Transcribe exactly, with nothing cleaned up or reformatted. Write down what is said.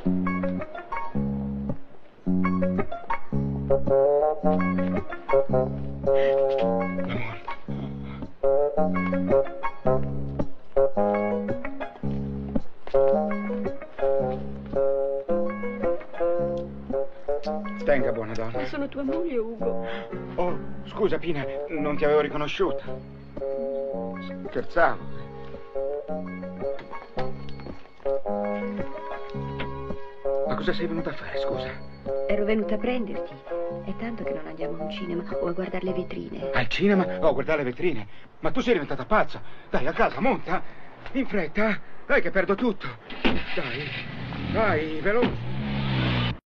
Stenga, buona donna. Ma sono tua moglie, Ugo. Oh, scusa, Pina, non ti avevo riconosciuta. Scherzavo. Ma cosa sei venuta a fare, scusa? Ero venuta a prenderti. È tanto che non andiamo a un cinema o a guardare le vetrine. Al cinema? Oh, a guardare le vetrine. Ma tu sei diventata pazza. Dai, a casa, monta. In fretta. Dai, che perdo tutto. Dai, dai, veloce.